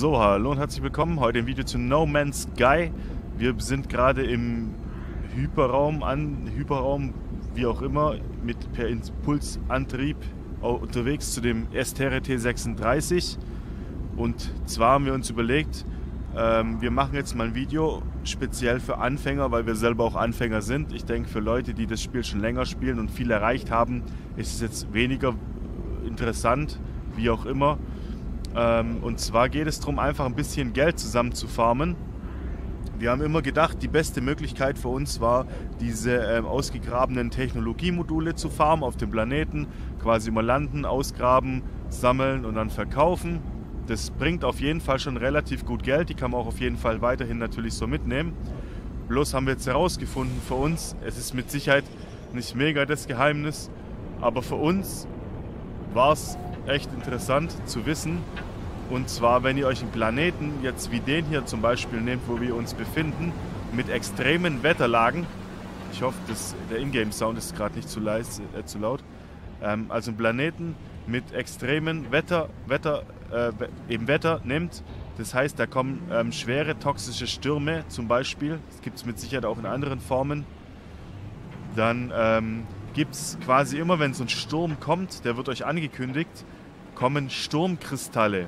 So, hallo und herzlich willkommen. Heute im Video zu No Man's Sky. Wir sind gerade im Hyperraum, wie auch immer, per Impulsantrieb unterwegs zu dem Astere T36. Und zwar haben wir uns überlegt, wir machen jetzt mal ein Video speziell für Anfänger, weil wir selber auch Anfänger sind. Ich denke, für Leute, die das Spiel schon länger spielen und viel erreicht haben, ist es jetzt weniger interessant, wie auch immer. Und zwar geht es darum, einfach ein bisschen Geld zusammen zu farmen. Wir haben immer gedacht, die beste Möglichkeit für uns war, diese ausgegrabenen Technologiemodule zu farmen auf dem Planeten. Quasi immer landen, ausgraben, sammeln und dann verkaufen. Das bringt auf jeden Fall schon relativ gut Geld. Die kann man auch auf jeden Fall weiterhin natürlich so mitnehmen. Bloß haben wir jetzt herausgefunden für uns, es ist mit Sicherheit nicht mega das Geheimnis, aber für uns war es echt interessant zu wissen. Und zwar, wenn ihr euch einen Planeten jetzt wie den hier zum Beispiel nehmt, wo wir uns befinden, mit extremen Wetterlagen. Ich hoffe, der Ingame-Sound ist gerade nicht zu laut. Also einen Planeten mit extremen Wetter nimmt. Das heißt, da kommen schwere toxische Stürme zum Beispiel. Das gibt es mit Sicherheit auch in anderen Formen. Dann gibt es quasi immer, wenn so ein Sturm kommt, der wird euch angekündigt, kommen Sturmkristalle.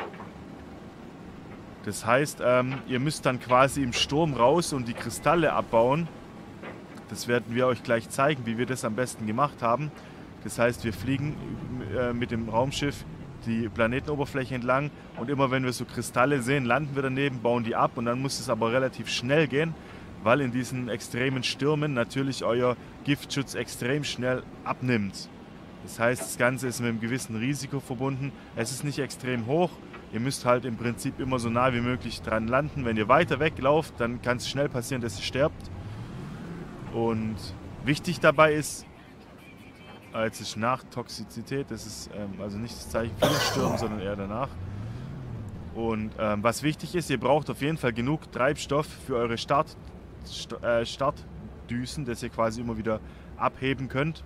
Das heißt, ihr müsst dann quasi im Sturm raus und die Kristalle abbauen. Das werden wir euch gleich zeigen, wie wir das am besten gemacht haben. Das heißt, wir fliegen mit dem Raumschiff die Planetenoberfläche entlang und immer wenn wir so Kristalle sehen, landen wir daneben, bauen die ab und dann muss es aber relativ schnell gehen, weil in diesen extremen Stürmen natürlich euer Giftschutz extrem schnell abnimmt. Das heißt, das Ganze ist mit einem gewissen Risiko verbunden. Es ist nicht extrem hoch. Ihr müsst halt im Prinzip immer so nah wie möglich dran landen. Wenn ihr weiter weglauft, dann kann es schnell passieren, dass ihr sterbt. Und wichtig dabei ist, jetzt ist nach Toxizität, das ist also nicht das Zeichen für den Sturm, sondern eher danach. Und was wichtig ist, ihr braucht auf jeden Fall genug Treibstoff für eure Startdüsen, dass ihr quasi immer wieder abheben könnt.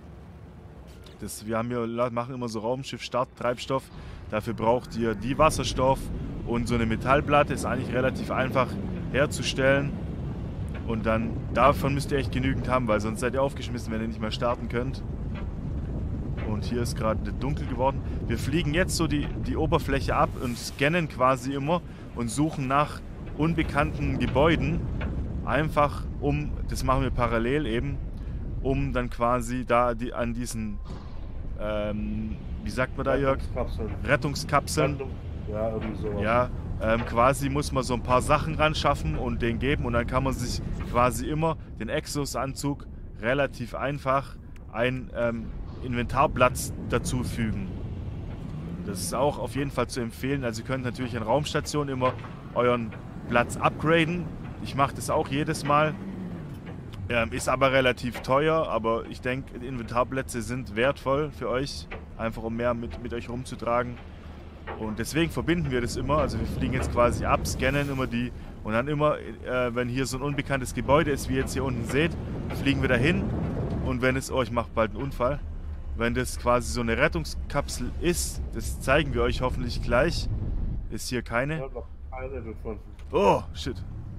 Wir machen immer so Raumschiff-Start-Treibstoff. Dafür braucht ihr die Wasserstoff und so eine Metallplatte. Ist eigentlich relativ einfach herzustellen. Und dann davon müsst ihr echt genügend haben, weil sonst seid ihr aufgeschmissen, wenn ihr nicht mehr starten könnt. Und hier ist gerade dunkel geworden. Wir fliegen jetzt so die Oberfläche ab und scannen quasi immer und suchen nach unbekannten Gebäuden. Einfach das machen wir parallel eben, um dann quasi da an diesen, wie sagt man da, Jörg? Rettungskapseln. Ja, irgendwie sowas. Ja, quasi muss man so ein paar Sachen ran schaffen und den geben und dann kann man sich quasi immer den Exos-Anzug relativ einfach einen Inventarplatz dazu fügen. Das ist auch auf jeden Fall zu empfehlen. Also ihr könnt natürlich in Raumstationen immer euren Platz upgraden. Ich mache das auch jedes Mal. Ist aber relativ teuer, aber ich denke, Inventarplätze sind wertvoll für euch, einfach um mehr mit euch rumzutragen. Und deswegen verbinden wir das immer. Also wir fliegen jetzt quasi ab, scannen immer die und dann immer, wenn hier so ein unbekanntes Gebäude ist, wie ihr jetzt hier unten seht, fliegen wir dahin. Und wenn es, ich mache bald einen Unfall, wenn das quasi so eine Rettungskapsel ist, das zeigen wir euch hoffentlich gleich, ist hier keine. Oh, shit.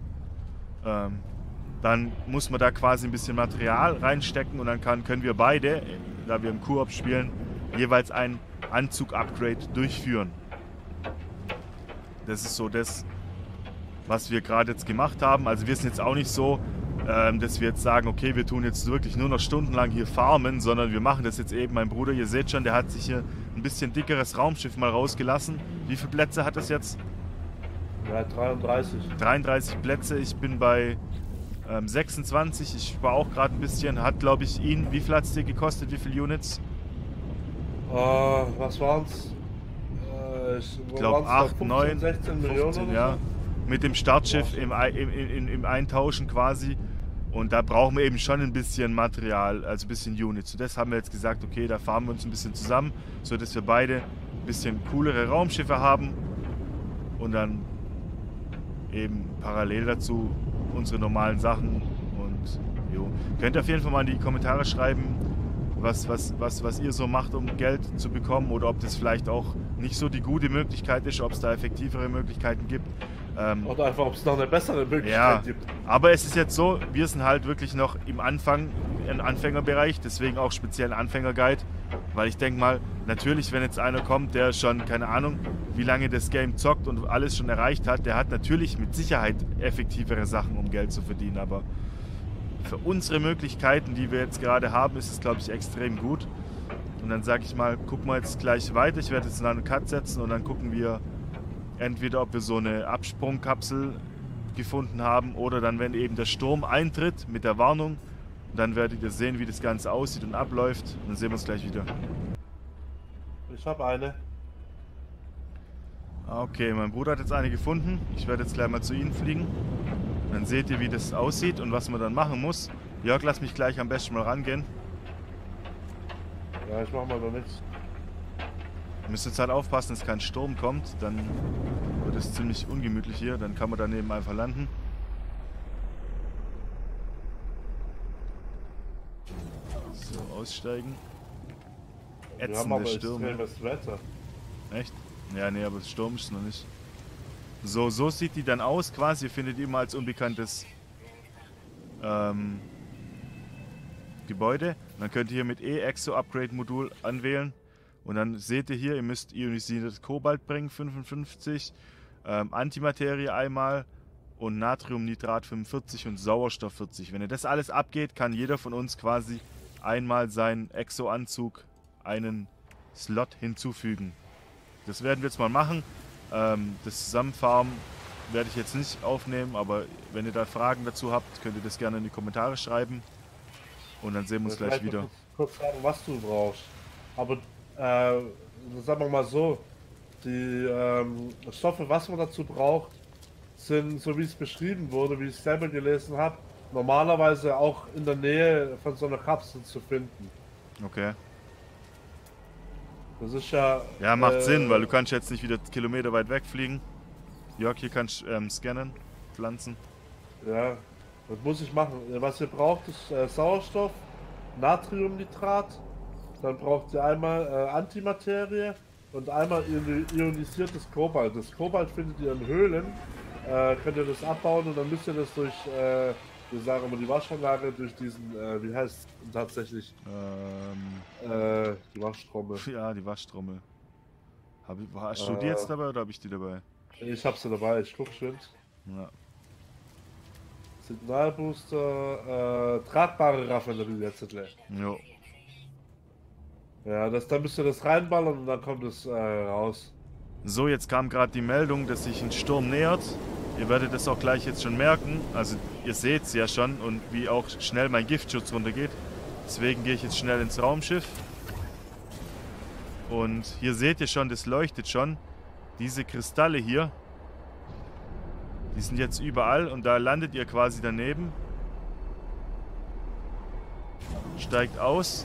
Dann muss man da quasi ein bisschen Material reinstecken und dann können wir beide, da wir im Koop spielen, jeweils ein Anzug-Upgrade durchführen. Das ist so das, was wir gerade jetzt gemacht haben. Also wir sind jetzt auch nicht so, dass wir jetzt sagen, okay, wir tun jetzt wirklich nur noch stundenlang hier farmen, sondern wir machen das jetzt eben. Mein Bruder, ihr seht schon, der hat sich hier ein bisschen dickeres Raumschiff mal rausgelassen. Wie viele Plätze hat das jetzt? Ja, 33. 33 Plätze, ich bin bei 26, ich war auch gerade ein bisschen, hat glaube ich wie viel hat es dir gekostet, wie viele Units? Was waren es? Ich glaube 8, 9, 16 Millionen 15, oder ja. so? Mit dem Startschiff im Eintauschen quasi. Und da brauchen wir eben schon ein bisschen Material, also ein bisschen Units. Und das haben wir jetzt gesagt, okay, da fahren wir uns ein bisschen zusammen, sodass wir beide ein bisschen coolere Raumschiffe haben. Und dann eben parallel dazu unsere normalen Sachen. Und jo. Könnt ihr auf jeden Fall mal in die Kommentare schreiben, was ihr so macht, um Geld zu bekommen, oder ob das vielleicht auch nicht so die gute Möglichkeit ist, ob es da effektivere Möglichkeiten gibt. Oder einfach, ob es noch eine bessere Möglichkeit Ja, gibt. aber es ist jetzt so, wir sind halt wirklich noch im Anfängerbereich, deswegen auch speziell ein Anfängerguide, weil ich denke mal, natürlich, wenn jetzt einer kommt, der schon, keine Ahnung, wie lange das Game zockt und alles schon erreicht hat, der hat natürlich mit Sicherheit effektivere Sachen, um Geld zu verdienen, aber für unsere Möglichkeiten, die wir jetzt gerade haben, ist es, glaube ich, extrem gut. Und dann sage ich mal, gucken wir jetzt gleich weiter, ich werde jetzt in einen Cut setzen und dann gucken wir entweder, ob wir so eine Absprungkapsel gefunden haben oder dann, wenn eben der Sturm eintritt mit der Warnung, dann werdet ihr sehen, wie das Ganze aussieht und abläuft. Und dann sehen wir uns gleich wieder. Ich habe eine. Okay, mein Bruder hat jetzt eine gefunden. Ich werde jetzt gleich mal zu Ihnen fliegen. Dann seht ihr, wie das aussieht und was man dann machen muss. Jörg, lass mich gleich am besten mal rangehen. Ja, ich mache mal noch nichts. Ihr müsst jetzt halt aufpassen, dass kein Sturm kommt. Dann wird es ziemlich ungemütlich hier. Dann kann man daneben einfach landen. So, aussteigen. Wir haben aber Ätzende Stürme. extremes Wetter. Echt? Ja, nee, aber Sturm ist es noch nicht. So sieht die dann aus quasi. Ihr findet die immer als unbekanntes Gebäude. Und dann könnt ihr hier mit E-Exo Upgrade Modul anwählen. Und dann seht ihr hier, ihr müsst ionisiertes Kobalt bringen, 55, Antimaterie einmal und Natriumnitrat 45 und Sauerstoff 40. Wenn ihr das alles abgeht, kann jeder von uns quasi einmal seinen Exo-Anzug einen Slot hinzufügen. Das werden wir jetzt mal machen. Das Zusammenfarmen werde ich jetzt nicht aufnehmen, aber wenn ihr da Fragen dazu habt, könnt ihr das gerne in die Kommentare schreiben. Und dann sehen wir uns gleich wieder. Kurz sagen, was du brauchst. Aber sagen wir mal so, die Stoffe, was man dazu braucht, sind, so wie es beschrieben wurde, wie ich es selber gelesen habe, normalerweise auch in der Nähe von so einer Kapsel zu finden. Okay. Das ist ja... Ja, macht Sinn, weil du kannst jetzt nicht wieder Kilometer weit wegfliegen. Jörg, hier kannst du scannen, pflanzen. Ja, das muss ich machen. Was ihr braucht, ist Sauerstoff, Natriumnitrat, dann braucht ihr einmal Antimaterie und einmal ionisiertes Kobalt. Das Kobalt findet ihr in Höhlen, könnt ihr das abbauen und dann müsst ihr das durch, wir sagen immer die Waschanlage, durch diesen, wie heißt es tatsächlich? Die Waschtrommel. Ja, die Waschtrommel. Hast du die jetzt dabei oder habe ich die dabei? Ich hab sie dabei, ich guck schön. Ja. Signalbooster, tragbare Raffinerie jetzt. Jo. Ja, dann müsst ihr das reinballern und dann kommt es raus. So, jetzt kam gerade die Meldung, dass sich ein Sturm nähert. Ihr werdet es auch gleich jetzt schon merken. Also ihr seht es ja schon und wie auch schnell mein Giftschutz runtergeht. Deswegen gehe ich jetzt schnell ins Raumschiff. Und hier seht ihr schon, das leuchtet schon. Diese Kristalle hier, die sind jetzt überall und da landet ihr quasi daneben. Steigt aus.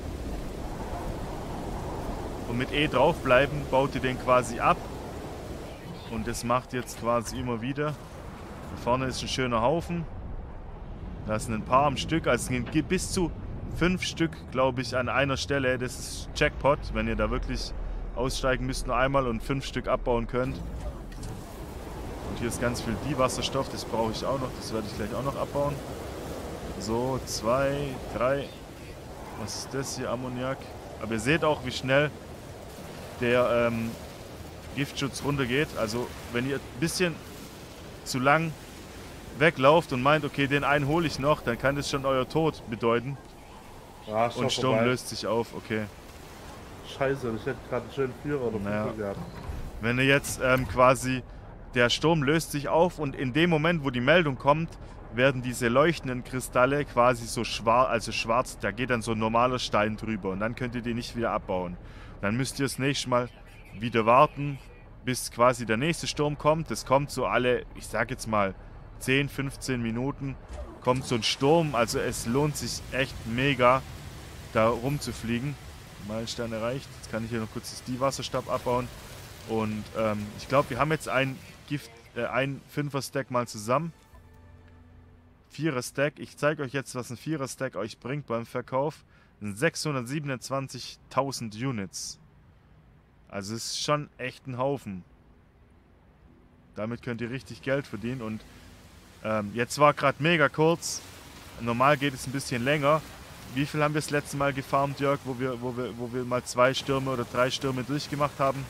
Und mit E draufbleiben, baut ihr den quasi ab. Und das macht jetzt quasi immer wieder. Da vorne ist ein schöner Haufen. Da sind ein paar am Stück, also es gibt bis zu 5 Stück, glaube ich, an einer Stelle. Das ist Jackpot, wenn ihr da wirklich aussteigen müsst nur einmal und 5 Stück abbauen könnt. Und hier ist ganz viel Diewasserstoff, das brauche ich auch noch, das werde ich gleich auch noch abbauen. So, 2, 3. Was ist das hier? Ammoniak. Aber ihr seht auch, wie schnell der Giftschutz runtergeht. Also wenn ihr ein bisschen zu lang weglauft und meint, okay, den einen hole ich noch, dann kann das schon euer Tod bedeuten. Ja, und Sturm vorbei. löst sich auf, okay. Scheiße, ich hätte gerade einen schönen Führer oder Naja. Führer gehabt. Wenn ihr jetzt quasi, der Sturm löst sich auf und in dem Moment, wo die Meldung kommt, werden diese leuchtenden Kristalle quasi so schwarz, also schwarz, da geht dann so ein normaler Stein drüber und dann könnt ihr die nicht wieder abbauen. Dann müsst ihr das nächste Mal wieder warten, bis quasi der nächste Sturm kommt. Das kommt so alle, ich sag jetzt mal 10, 15 Minuten, kommt so ein Sturm. Also es lohnt sich echt mega, da rumzufliegen. Meilenstein erreicht. Jetzt kann ich hier noch kurz das Diewasserstab abbauen. Und ich glaube, wir haben jetzt ein 5er-Stack mal zusammen. 4er-Stack. Ich zeige euch jetzt, was ein 4er-Stack euch bringt beim Verkauf. Das sind 627.000 Units. Also es ist schon echt ein Haufen. Damit könnt ihr richtig Geld verdienen. Und jetzt war gerade mega kurz. Normal geht es ein bisschen länger. Wie viel haben wir das letzte Mal gefarmt, Jörg, wo wir mal 2 Stürme oder 3 Stürme durchgemacht haben?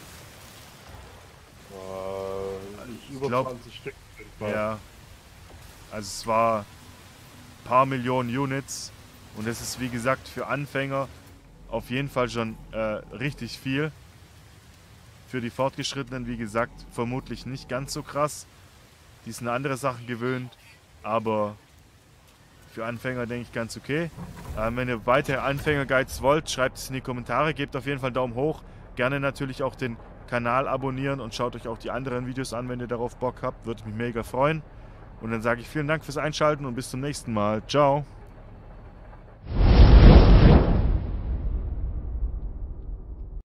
Über 20 Stück. Ja. Also es war ein paar Millionen Units. Und das ist, wie gesagt, für Anfänger auf jeden Fall schon richtig viel. Für die Fortgeschrittenen, wie gesagt, vermutlich nicht ganz so krass. Die sind andere Sachen gewöhnt. Aber für Anfänger denke ich ganz okay. Wenn ihr weitere Anfänger-Guides wollt, schreibt es in die Kommentare. Gebt auf jeden Fall einen Daumen hoch. Gerne natürlich auch den Kanal abonnieren und schaut euch auch die anderen Videos an, wenn ihr darauf Bock habt. Würde mich mega freuen. Und dann sage ich vielen Dank fürs Einschalten und bis zum nächsten Mal. Ciao.